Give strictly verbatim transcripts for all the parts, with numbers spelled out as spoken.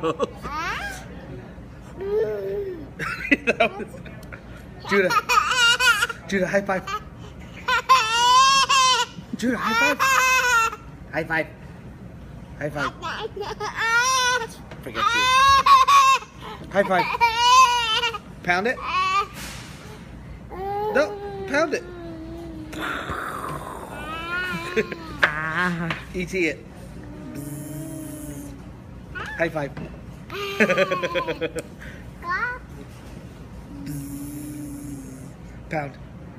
That was... Judah. Judah, high five. Judah, high five. High five. High five. Forget you. High five. Pound it. No, pound it. E T it. High five. Pound.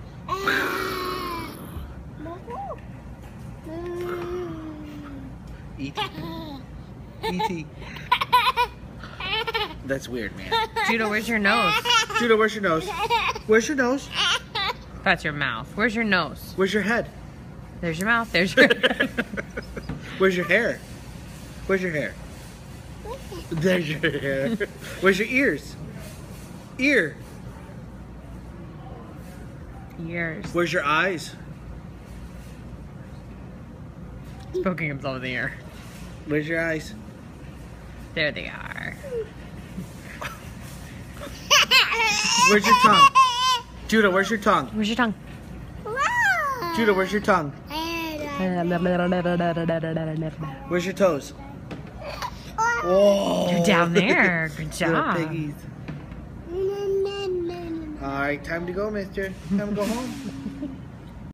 E T. E T. That's weird, man. Judah, where's your nose? Judah, where's your nose? Where's your nose? That's your mouth. Where's your nose? Where's your head? There's your mouth. There's your head. Where's your hair? Where's your hair? There's your hair. Where's your ears? Ear. Ears. Where's your eyes? He's poking himself in the ear. Where's your eyes? There they are. Where's your tongue? Judah, where's your tongue? Where's your tongue? Judah, where's your tongue? Where's your toes? Whoa. You're down there. Good Little job. piggies. All right, time to go, mister. Time to go home.